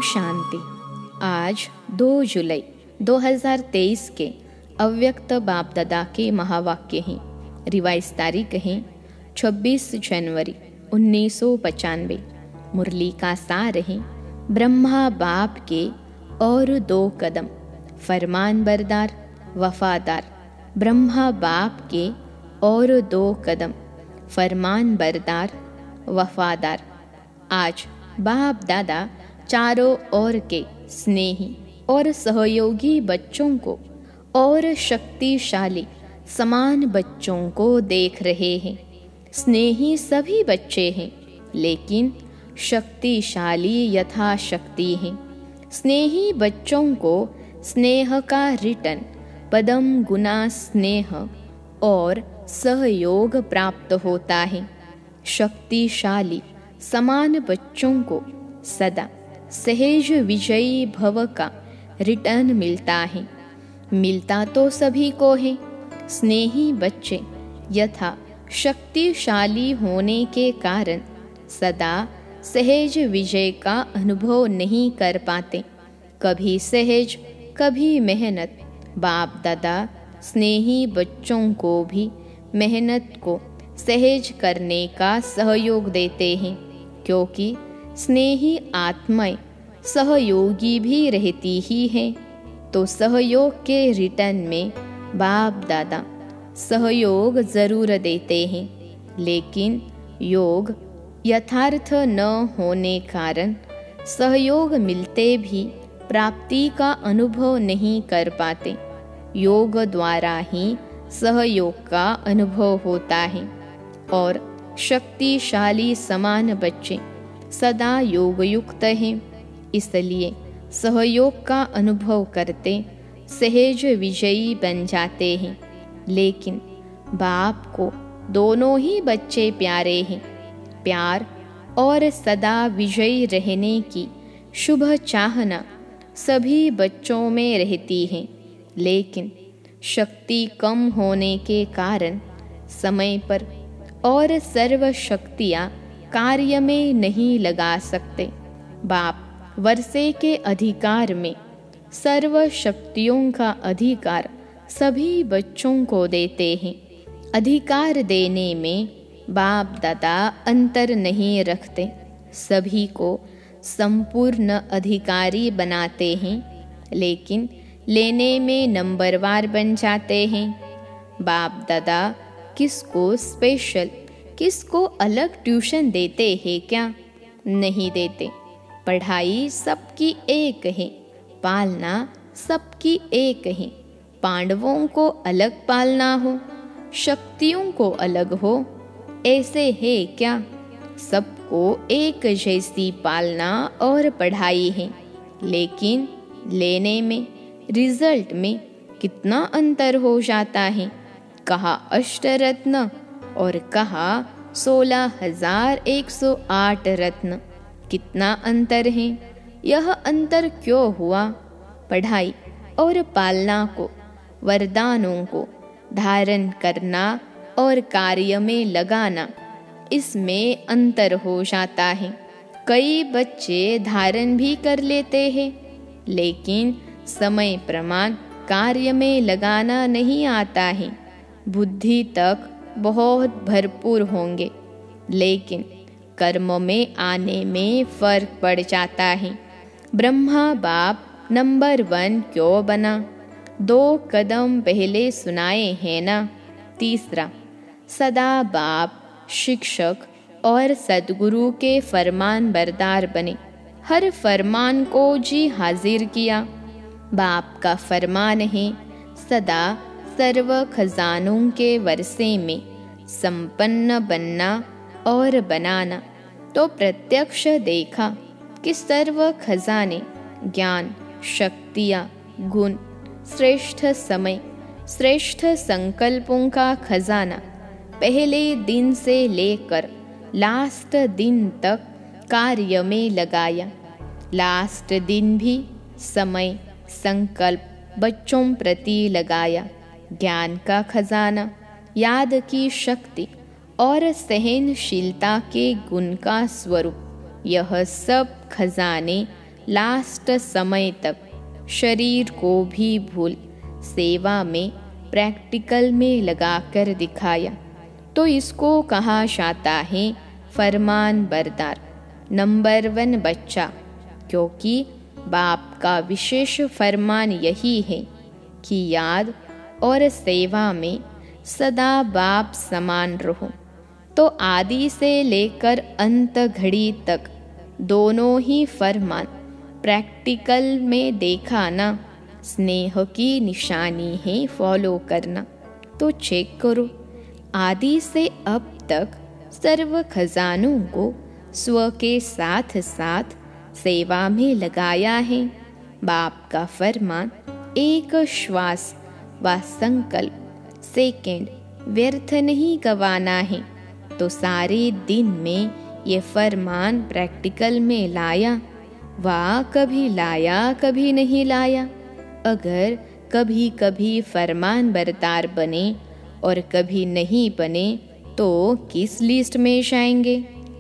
शांति। आज 2 जुलाई 2023 के अव्यक्त बाप दादा के महावाक्य हैं। रिवाइज तारीख है 26 जनवरी 1995। मुरली का सार है ब्रह्मा बाप के और 2 कदम, फरमान बरदार वफादार। ब्रह्मा बाप के और 2 कदम, फरमान बरदार वफादार। आज बाप दादा चारों ओर के स्नेही और सहयोगी बच्चों को और शक्तिशाली समान बच्चों को देख रहे हैं। स्नेही सभी बच्चे हैं, लेकिन शक्तिशाली यथाशक्ति हैं। स्नेही बच्चों को स्नेह का रिटर्न पदम गुना स्नेह और सहयोग प्राप्त होता है। शक्तिशाली समान बच्चों को सदा सहज विजयी भव का रिटर्न मिलता है। मिलता तो सभी को है। स्नेही बच्चे यथा शक्तिशाली होने के कारण सदा सहज विजय का अनुभव नहीं कर पाते। कभी सहज कभी मेहनत। बाप दादा स्नेही बच्चों को भी मेहनत को सहज करने का सहयोग देते हैं, क्योंकि स्नेही आत्माएं सहयोगी भी रहती ही हैं। तो सहयोग के रिटर्न में बाप दादा सहयोग जरूर देते हैं, लेकिन योग यथार्थ न होने कारण सहयोग मिलते भी प्राप्ति का अनुभव नहीं कर पाते। योग द्वारा ही सहयोग का अनुभव होता है और शक्तिशाली समान बच्चे सदा योगयुक्त हैं। इसलिए सहयोग का अनुभव करते सहज विजयी बन जाते हैं। लेकिन बाप को दोनों ही बच्चे प्यारे हैं। प्यार और सदा विजयी रहने की शुभ चाहना सभी बच्चों में रहती है, लेकिन शक्ति कम होने के कारण समय पर और सर्व शक्तियाँ कार्य में नहीं लगा सकते। बाप वर्षे के अधिकार में सर्व शक्तियों का अधिकार सभी बच्चों को देते हैं। अधिकार देने में बाप दादा अंतर नहीं रखते, सभी को संपूर्ण अधिकारी बनाते हैं, लेकिन लेने में नंबरवार बन जाते हैं। बाप दादा किसको स्पेशल, किसको अलग ट्यूशन देते हैं क्या? नहीं देते। पढ़ाई सबकी एक है, पालना सबकी एक है। पांडवों को अलग पालना हो, शक्तियों को अलग हो, ऐसे है क्या? सबको एक जैसी पालना और पढ़ाई है, लेकिन लेने में, रिजल्ट में कितना अंतर हो जाता है। कहा अष्टरत्न और कहा 16,108 रत्न। कितना अंतर है। यह अंतर क्यों हुआ? पढ़ाई और पालना को, वरदानों को धारण करना और कार्य में लगाना, इसमें अंतर हो जाता है। कई बच्चे धारण भी कर लेते हैं, लेकिन समय प्रमाण कार्य में लगाना नहीं आता है। बुद्धि तक बहुत भरपूर होंगे, लेकिन कर्म में आने में फर्क पड़ जाता है। ब्रह्मा बाप नंबर 1 क्यों बना? 2 कदम पहले सुनाए हैं ना। तीसरा, सदा बाप शिक्षक और सद्गुरु के फरमान बरदार बने। हर फरमान को जी हाजिर किया। बाप का फरमान है सदा सर्व खजानों के वर्षे में संपन्न बनना और बनाना। तो प्रत्यक्ष देखा कि सर्व खजाने, ज्ञान, शक्तियाँ, गुण, श्रेष्ठ समय, श्रेष्ठ संकल्पों का खजाना पहले दिन से लेकर लास्ट दिन तक कार्य में लगाया। लास्ट दिन भी समय, संकल्प बच्चों प्रति लगाया। ज्ञान का खजाना, याद की शक्ति और सहनशीलता के गुण का स्वरूप, यह सब खजाने लास्ट समय तक शरीर को भी भूल सेवा में प्रैक्टिकल में लगाकर दिखाया, तो इसको कहा जाता है फरमान बरदार, नंबर 1 बच्चा। क्योंकि बाप का विशेष फरमान यही है कि याद और सेवा में सदा बाप समान रहो। तो आदि से लेकर अंत घड़ी तक दोनों ही फरमान प्रैक्टिकल में देखा ना, स्नेह की निशानी है फॉलो करना। तो चेक करो, आदि से अब तक सर्व खजानों को स्व के साथ साथ सेवा में लगाया है। बाप का फरमान एक श्वास व संकल्प सेकंड व्यर्थ नहीं गवाना है। तो सारे दिन में ये फरमान प्रैक्टिकल में लाया, वाह कभी लाया कभी नहीं लाया। अगर कभी कभी फरमान बरदार बने और कभी नहीं बने तो किस लिस्ट में जाएंगे?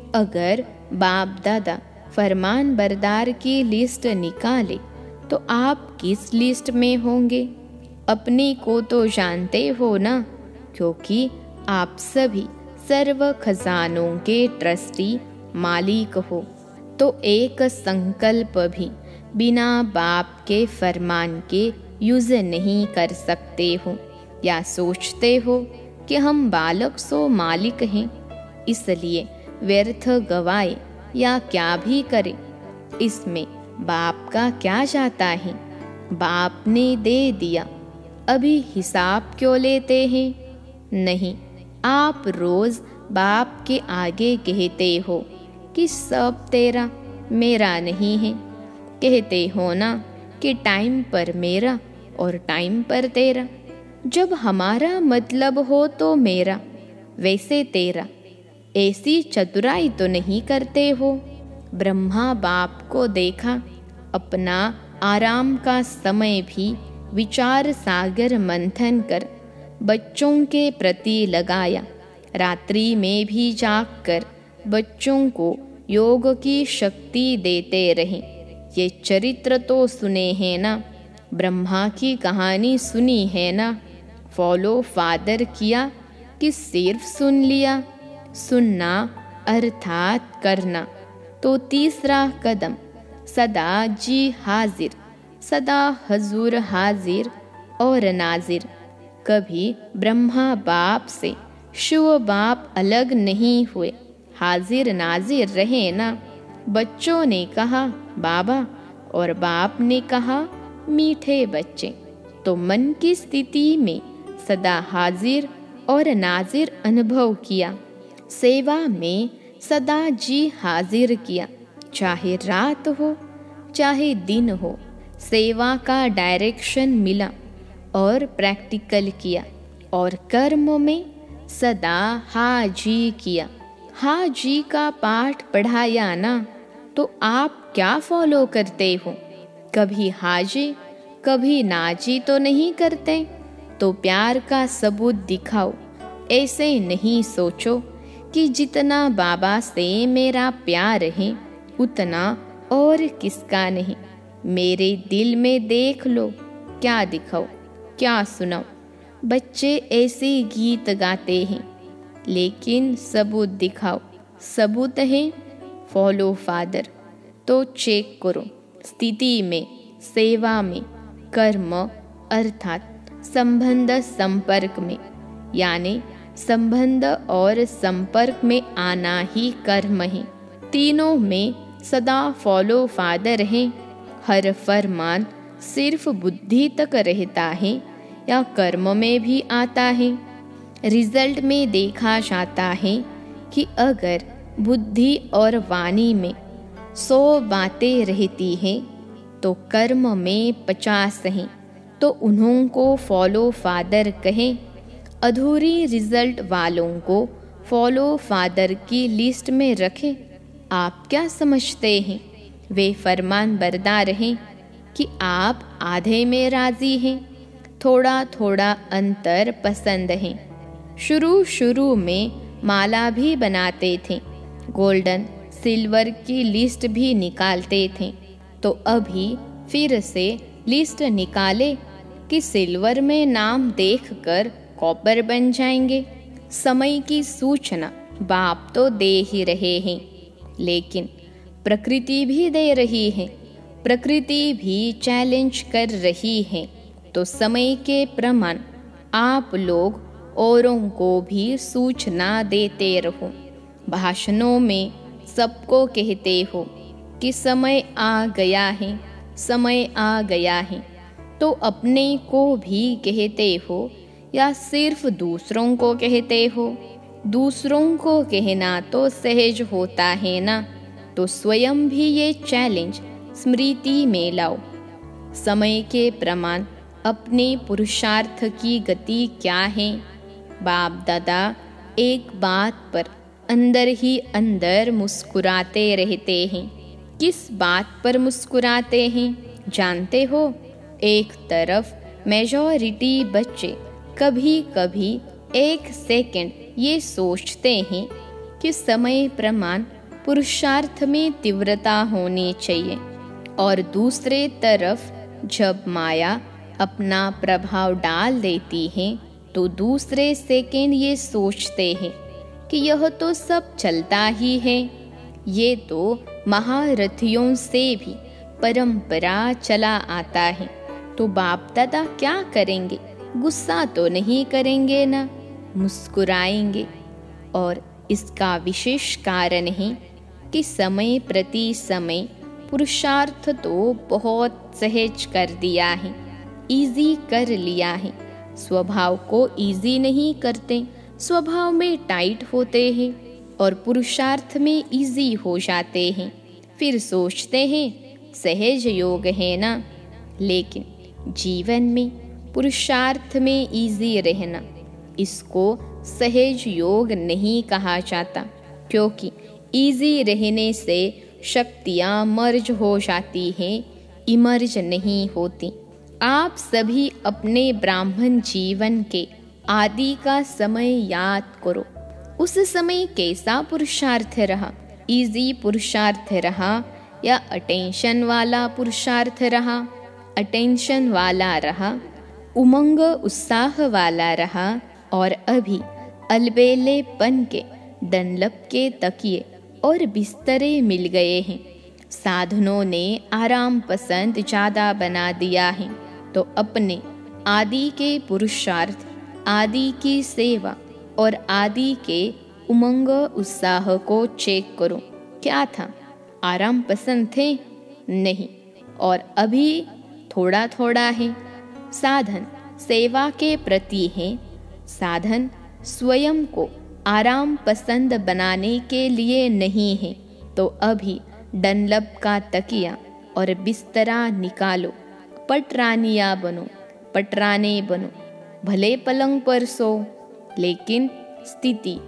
अगर बाप दादा फरमान बरदार की लिस्ट निकाले तो आप किस लिस्ट में होंगे? अपने को तो जानते हो ना, क्योंकि आप सभी सर्व खजानों के ट्रस्टी मालिक हो। तो एक संकल्प भी बिना बाप के फरमान के यूज नहीं कर सकते हो, या सोचते हो कि हम बालक सो मालिक हैं, इसलिए व्यर्थ गवाए या क्या भी करे, इसमें बाप का क्या जाता है? बाप ने दे दिया, अभी हिसाब क्यों लेते हैं? नहीं, आप रोज बाप के आगे कहते हो कि सब तेरा, मेरा नहीं है। कहते हो ना कि टाइम पर मेरा और टाइम पर तेरा। जब हमारा मतलब हो तो मेरा, वैसे तेरा। ऐसी चतुराई तो नहीं करते हो। ब्रह्मा बाप को देखा, अपना आराम का समय भी विचार सागर मंथन कर बच्चों के प्रति लगाया। रात्रि में भी जागकर बच्चों को योग की शक्ति देते रहे। ये चरित्र तो सुने हैं ना, ब्रह्मा की कहानी सुनी है ना। फॉलो फादर किया कि सिर्फ सुन लिया? सुनना अर्थात करना। तो तीसरा कदम सदा जी हाजिर, सदा हजूर हाजिर और नाजिर। कभी ब्रह्मा बाप से शिव बाप अलग नहीं हुए, हाजिर नाजिर रहे ना। बच्चों ने कहा बाबा और बाप ने कहा मीठे बच्चे। तो मन की स्थिति में सदा हाजिर और नाजिर अनुभव किया। सेवा में सदा जी हाजिर किया, चाहे रात हो चाहे दिन हो। सेवा का डायरेक्शन मिला और प्रैक्टिकल किया। और कर्म में सदा हाजी किया। हाजी का पाठ पढ़ाया ना, तो आप क्या फॉलो करते हो? कभी हाजी कभी नाजी तो नहीं करते। तो प्यार का सबूत दिखाओ। ऐसे नहीं सोचो कि जितना बाबा से मेरा प्यार है उतना और किसका नहीं। मेरे दिल में देख लो, क्या दिखाओ क्या सुनाओ। बच्चे ऐसे गीत गाते हैं, लेकिन सबूत दिखाओ। सबूत है फॉलो फादर। तो चेक करो, स्थिति में, सेवा में, कर्म अर्थात संबंध संपर्क में, यानी संबंध और संपर्क में आना ही कर्म है। तीनों में सदा फॉलो फादर है। हर फरमान सिर्फ बुद्धि तक रहता है या कर्म में भी आता है। रिजल्ट में देखा जाता है कि अगर बुद्धि और वाणी में 100 बातें रहती हैं तो कर्म में 50 हैं। तो उन्हों को फॉलो फादर कहें। अधूरी रिजल्ट वालों को फॉलो फादर की लिस्ट में रखें। आप क्या समझते हैं? वे फरमान बरदार हैं कि आप आधे में राजी हैं, थोड़ा थोड़ा अंतर पसंद है। शुरू में माला भी बनाते थे, गोल्डन सिल्वर की लिस्ट भी निकालते थे। तो तो अभी फिर से लिस्ट निकाले कि सिल्वर में नाम देखकर कॉपर बन जाएंगे। समय की सूचना बाप तो दे ही रहे हैं, लेकिन प्रकृति भी दे रही है, प्रकृति भी चैलेंज कर रही है। तो समय के प्रमाण आप लोग औरों को भी सूचना देते रहो। भाषणों में सबको कहते हो कि समय आ गया है, समय आ गया है, तो अपने को भी कहते हो या सिर्फ दूसरों को कहते हो? दूसरों को कहना तो सहज होता है ना, तो स्वयं भी ये चैलेंज स्मृति में लाओ। समय के प्रमाण अपने पुरुषार्थ की गति क्या है? बाप दादा एक बात पर अंदर ही अंदर मुस्कुराते रहते हैं। किस बात पर मुस्कुराते हैं जानते हो? एक तरफ मेजॉरिटी बच्चे कभी कभी एक सेकंड ये सोचते हैं कि समय प्रमाण पुरुषार्थ में तीव्रता होनी चाहिए, और दूसरे तरफ जब माया अपना प्रभाव डाल देती है तो दूसरे सेकंड ये सोचते हैं कि यह तो सब चलता ही है, ये तो महारथियों से भी परंपरा चला आता है। तो बाप दादा क्या करेंगे? गुस्सा तो नहीं करेंगे ना, मुस्कुराएंगे। और इसका विशेष कारण है कि समय प्रति समय पुरुषार्थ तो बहुत सहज कर दिया है, इजी कर लिया है। स्वभाव को इजी नहीं करते, स्वभाव में टाइट होते हैं और पुरुषार्थ में इजी हो जाते हैं। फिर सोचते हैं सहज योग है ना, लेकिन जीवन में पुरुषार्थ में इजी रहना, इसको सहज योग नहीं कहा जाता, क्योंकि इजी रहने से शक्तियाँ मर्ज हो जाती हैं, इमर्ज नहीं होती। आप सभी अपने ब्राह्मण जीवन के आदि का समय याद करो। उस समय कैसा पुरुषार्थ रहा? इजी पुरुषार्थ रहा या अटेंशन वाला पुरुषार्थ रहा? अटेंशन वाला रहा, उमंग उत्साह वाला रहा। और अभी अलबेलेपन के डनलप के तकिए और बिस्तरे मिल गए हैं। साधनों ने आराम पसंद ज़्यादा बना दिया है, तो अपने आदि के पुरुषार्थ, आदि की सेवा और आदि के उमंग उत्साह को चेक करो। क्या था? आराम पसंद थे? नहीं। और अभी थोड़ा थोड़ा है। साधन सेवा के प्रति है, साधन स्वयं को आराम पसंद बनाने के लिए नहीं है। तो अभी डनलप का तकिया और बिस्तरा निकालो, पटरानिया बनो, पटराने बनो। भले पलंग पर सो, लेकिन स्थिति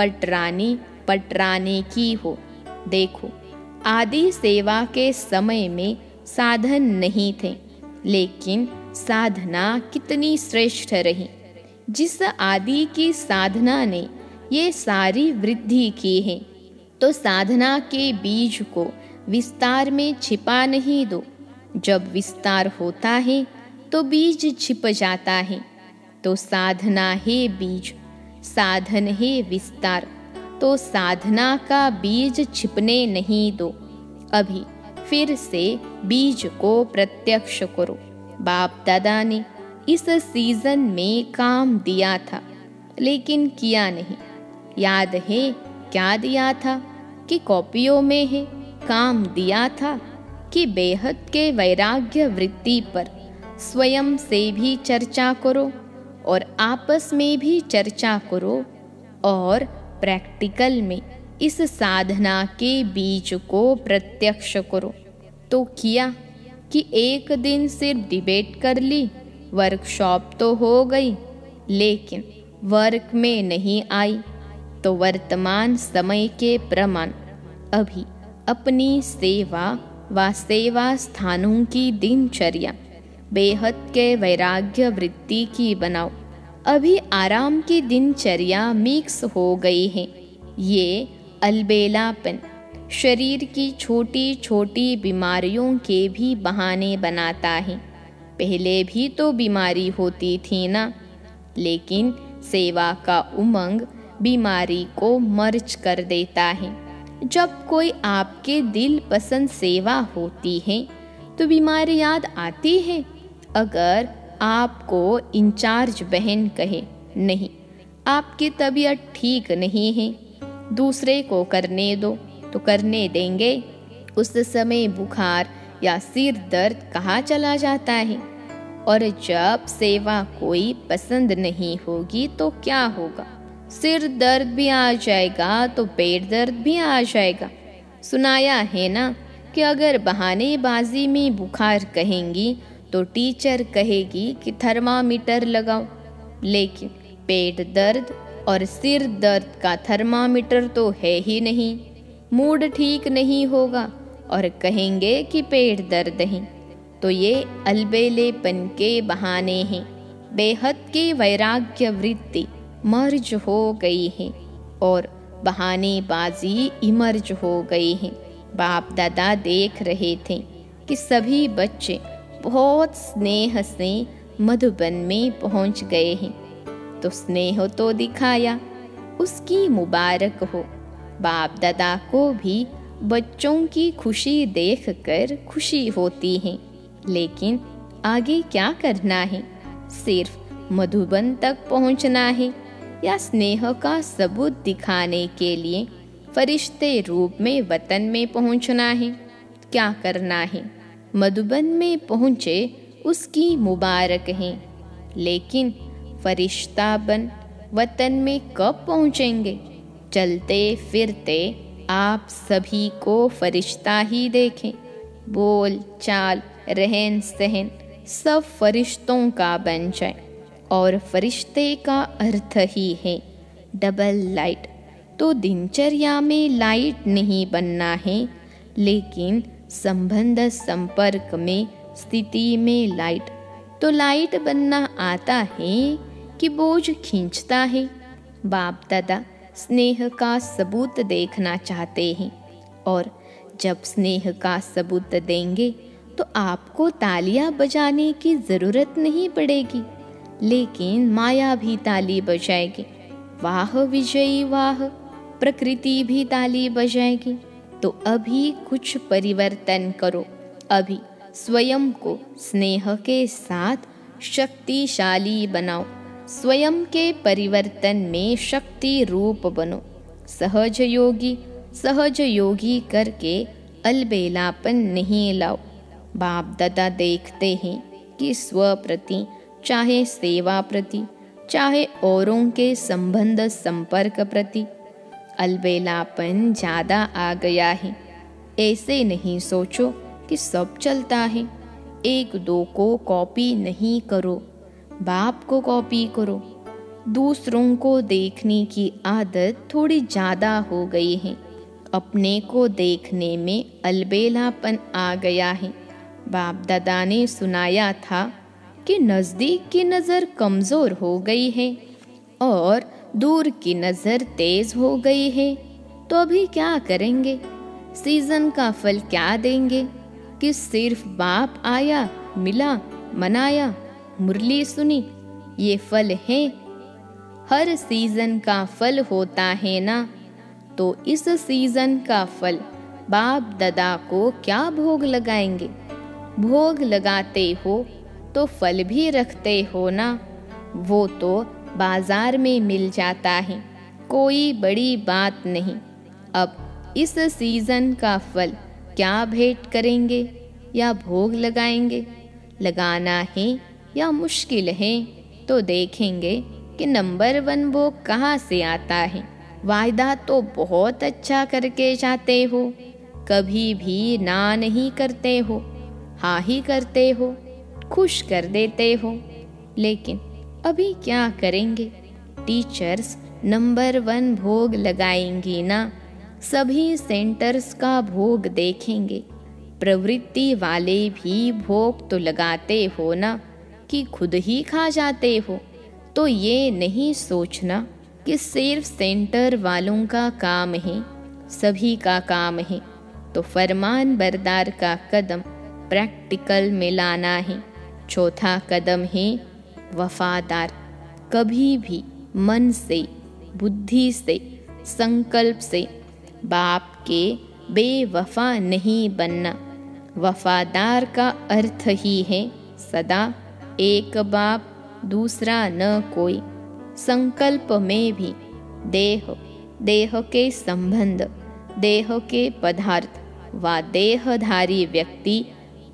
पटराने की हो। देखो, आदि सेवा के समय में साधन नहीं थे, लेकिन साधना कितनी श्रेष्ठ रही। जिस आदि की साधना ने ये सारी वृद्धि की है, तो साधना के बीज को विस्तार में छिपा नहीं दो। जब विस्तार होता है तो बीज छिप जाता है। तो साधना है बीज, साधन है विस्तार। तो साधना का बीज छिपने नहीं दो। अभी फिर से बीज को प्रत्यक्ष करो। बाप दादा ने इस सीजन में काम दिया था, लेकिन किया नहीं। याद है क्या दिया था? कि कॉपियों में है। काम दिया था कि बेहद के वैराग्य वृत्ति पर स्वयं से भी चर्चा करो और आपस में भी चर्चा करो, और प्रैक्टिकल में इस साधना के बीज को प्रत्यक्ष करो। तो किया कि एक दिन सिर्फ डिबेट कर ली, वर्कशॉप तो हो गई, लेकिन वर्क में नहीं आई। तो वर्तमान समय के प्रमाण अभी अपनी सेवा व सेवा स्थानों की दिनचर्या बेहद के वैराग्य वृत्ति की बनाओ। अभी आराम की दिनचर्या मिक्स हो गई है। ये अलबेलापन शरीर की छोटी छोटी बीमारियों के भी बहाने बनाता है। पहले भी तो बीमारी होती थी ना, लेकिन सेवा का उमंग बीमारी को मर्ज कर देता है। जब कोई आपके दिल पसंद सेवा होती है तो बीमारी याद आती है। अगर आपको इंचार्ज बहन कहे, नहीं आपकी तबीयत ठीक नहीं है, दूसरे को करने दो, तो करने देंगे। उस समय बुखार या सिर दर्द कहाँ चला जाता है। और जब सेवा कोई पसंद नहीं होगी तो क्या होगा? सिर दर्द भी आ जाएगा तो पेट दर्द भी आ जाएगा। सुनाया है ना कि अगर बहानेबाजी में बुखार कहेंगी तो टीचर कहेगी कि थर्मामीटर लगाओ, लेकिन पेट दर्द और सिर दर्द का थर्मामीटर तो है ही नहीं। मूड ठीक नहीं होगा और कहेंगे कि पेट दर्द है। तो ये अलबेलेपन के बहाने हैं। बेहद की वैराग्य वृत्ति मर्ज हो गई है और बहानेबाजी इमर्ज हो गई है। बाप दादा देख रहे थे कि सभी बच्चे बहुत स्नेह से मधुबन में पहुंच गए हैं, तो स्नेह तो दिखाया, उसकी मुबारक हो। बाप दादा को भी बच्चों की खुशी देखकर खुशी होती है, लेकिन आगे क्या करना है? सिर्फ मधुबन तक पहुंचना है या स्नेह का सबूत दिखाने के लिए फरिश्ते रूप में वतन में पहुंचना है? क्या करना है? मधुबन में पहुंचे उसकी मुबारक है, लेकिन फरिश्ता बन वतन में कब पहुंचेंगे? चलते फिरते आप सभी को फरिश्ता ही देखें। बोल चाल रहन सहन सब फरिश्तों का बन जाए। और फरिश्ते का अर्थ ही है डबल लाइट। तो दिनचर्या में लाइट नहीं बनना है, लेकिन संबंध संपर्क में स्थिति में लाइट। तो लाइट बनना आता है कि बोझ खींचता है? बाप दादा स्नेह का सबूत देखना चाहते हैं, और जब स्नेह का सबूत देंगे तो आपको तालियां बजाने की जरूरत नहीं पड़ेगी, लेकिन माया भी ताली बजाएगी। वाह विजयी वाह, प्रकृति भी ताली बजाएगी। तो अभी कुछ परिवर्तन करो। अभी स्वयं को स्नेह के साथ शक्तिशाली बनाओ। स्वयं के परिवर्तन में शक्ति रूप बनो। सहज योगी करके अलबेलापन नहीं लाओ। बाप दादा देखते हैं कि स्व प्रति, चाहे सेवा प्रति, चाहे औरों के संबंध संपर्क प्रति अलबेलापन ज़्यादा आ गया है। ऐसे नहीं सोचो कि सब चलता है। एक दो को कॉपी नहीं करो, बाप को कॉपी करो। दूसरों को देखने की आदत थोड़ी ज़्यादा हो गई है। अपने को देखने में अलबेलापन आ गया है। बाप दादा ने सुनाया था कि नज़दीक की नज़र कमज़ोर हो गई है और दूर की नज़र तेज़ हो गई है। तो अभी क्या करेंगे? सीज़न का फल क्या देंगे कि सिर्फ बाप आया, मिला, मनाया, मुरली सुनी, ये फल है? हर सीज़न का फल होता है ना। तो इस सीज़न का फल बाप दादा को क्या भोग लगाएंगे? भोग लगाते हो तो फल भी रखते हो ना। वो तो बाजार में मिल जाता है, कोई बड़ी बात नहीं। अब इस सीज़न का फल क्या भेंट करेंगे या भोग लगाएंगे? लगाना है या मुश्किल है? तो देखेंगे कि नंबर 1 भोग कहाँ से आता है। वायदा तो बहुत अच्छा करके जाते हो, कभी भी ना नहीं करते हो, हाँ ही करते हो, खुश कर देते हो। लेकिन अभी क्या करेंगे? टीचर्स नंबर 1 भोग लगाएंगी ना। सभी सेंटर्स का भोग देखेंगे। प्रवृत्ति वाले भी भोग तो लगाते हो ना, कि खुद ही खा जाते हो। तो ये नहीं सोचना कि सिर्फ सेंटर वालों का काम है। सभी का काम है, तो फरमान बरदार का कदम प्रैक्टिकल में लाना है। चौथा कदम है वफादार। कभी भी मन से, बुद्धि से, संकल्प से बाप के बेवफा नहीं बनना। वफादार का अर्थ ही है सदा एक बाप दूसरा न कोई। संकल्प में भी देह के संबंध, देह के पदार्थ व देहधारी व्यक्ति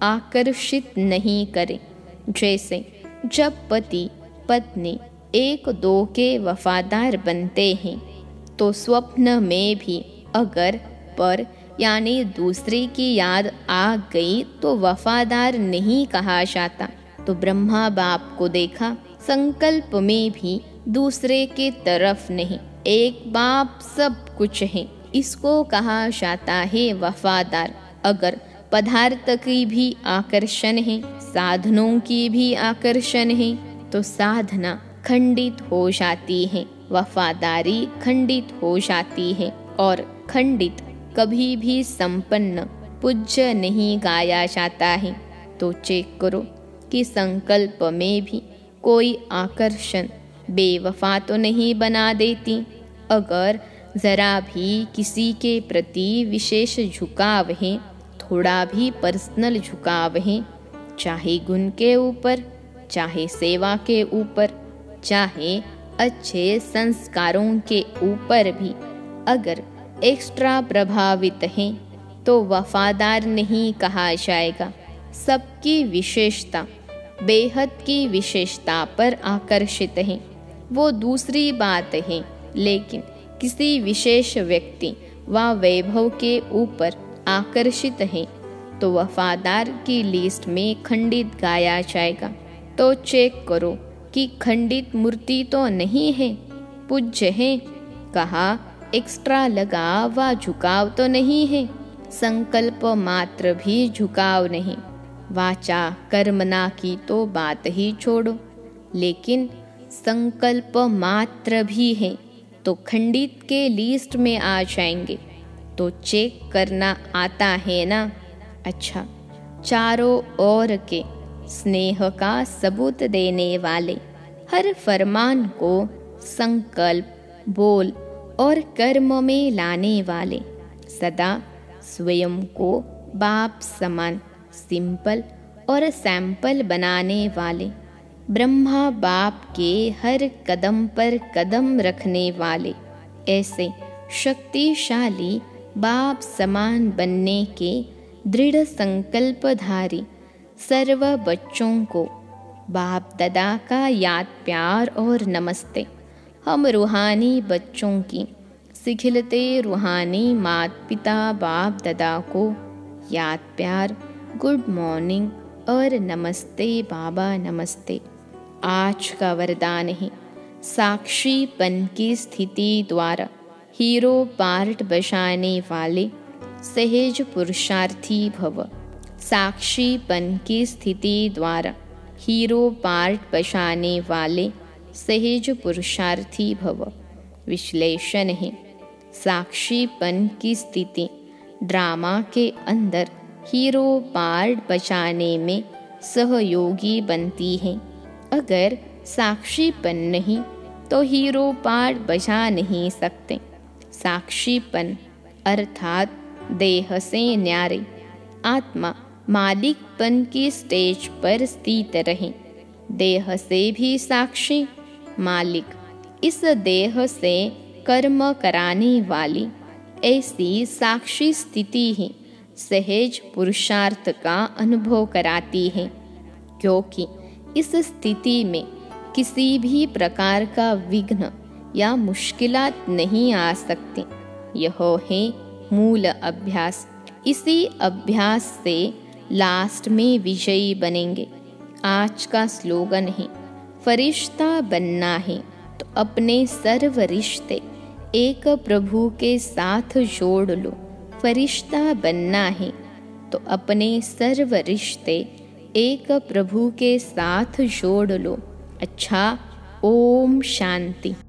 आकर्षित नहीं करे। जैसे जब पति पत्नी एक दो के वफादार बनते हैं, तो स्वप्न में भी अगर पर यानी दूसरे की याद आ गई तो वफादार नहीं कहा जाता। तो ब्रह्मा बाप को देखा, संकल्प में भी दूसरे के तरफ नहीं, एक बाप सब कुछ है, इसको कहा जाता है वफादार। अगर पदार्थ की भी आकर्षण है, साधनों की भी आकर्षण है, तो साधना खंडित हो जाती है, वफादारी खंडित हो जाती है। और खंडित कभी भी संपन्न पूज्य नहीं गाया जाता है। तो चेक करो कि संकल्प में भी कोई आकर्षण बेवफा तो नहीं बना देती। अगर जरा भी किसी के प्रति विशेष झुकाव है, थोड़ा भी पर्सनल झुकाव है, चाहे गुण के ऊपर, चाहे सेवा के ऊपर, चाहे अच्छे संस्कारों के ऊपर भी अगर एक्स्ट्रा प्रभावित है, तो वफादार नहीं कहा जाएगा। सबकी विशेषता बेहद की विशेषता पर आकर्षित है, वो दूसरी बात है, लेकिन किसी विशेष व्यक्ति व वैभव के ऊपर आकर्षित है, तो वफादार की लिस्ट में खंडित गाया जाएगा। तो चेक करो कि खंडित मूर्ति तो नहीं है, पूज्य है। कहा एक्स्ट्रा लगा व झुकाव तो नहीं है, संकल्प मात्र भी झुकाव नहीं। वाचा कर्मना की तो बात ही छोड़ो, लेकिन संकल्प मात्र भी है तो खंडित के लिस्ट में आ जाएंगे। तो चेक करना आता है ना। अच्छा, चारों ओर के स्नेह का सबूत देने वाले हर फरमान को संकल्प, बोल और कर्म में लाने वाले, सदा स्वयं को बाप समान सिंपल और सैंपल बनाने वाले, ब्रह्मा बाप के हर कदम पर कदम रखने वाले, ऐसे शक्तिशाली बाप समान बनने के दृढ़ संकल्पधारी सर्व बच्चों को बाप दादा का याद प्यार और नमस्ते। हम रूहानी बच्चों की सिखिलते रूहानी मात पिता बाप दादा को याद प्यार, गुड मॉर्निंग और नमस्ते बाबा नमस्ते। आज का वरदान है साक्षीपन की स्थिति द्वारा हीरो पार्ट बजाने वाले सहज पुरुषार्थी भव। साक्षीपन की स्थिति द्वारा हीरो पार्ट बजाने वाले सहज पुरुषार्थी भव। विश्लेषण है, साक्षीपन की स्थिति ड्रामा के अंदर हीरो पार्ट बजाने में सहयोगी बनती है। अगर साक्षीपन नहीं तो हीरो पार्ट बजा नहीं सकते। साक्षीपन अर्थात देह से न्यारे आत्मा मालिकपन की स्टेज पर स्थित रहे। देह से भी साक्षी, मालिक, इस देह से कर्म कराने वाली ऐसी साक्षी स्थिति ही सहज पुरुषार्थ का अनुभव कराती है, क्योंकि इस स्थिति में किसी भी प्रकार का विघ्न या मुश्किलात नहीं आ सकती। यह है मूल अभ्यास। इसी अभ्यास से लास्ट में विजयी बनेंगे। आज का स्लोगन है, फरिश्ता बनना है तो अपने सर्व रिश्ते एक प्रभु के साथ जोड़ लो। फरिश्ता बनना है तो अपने सर्व रिश्ते एक प्रभु के साथ जोड़ लो। अच्छा, ओम शांति।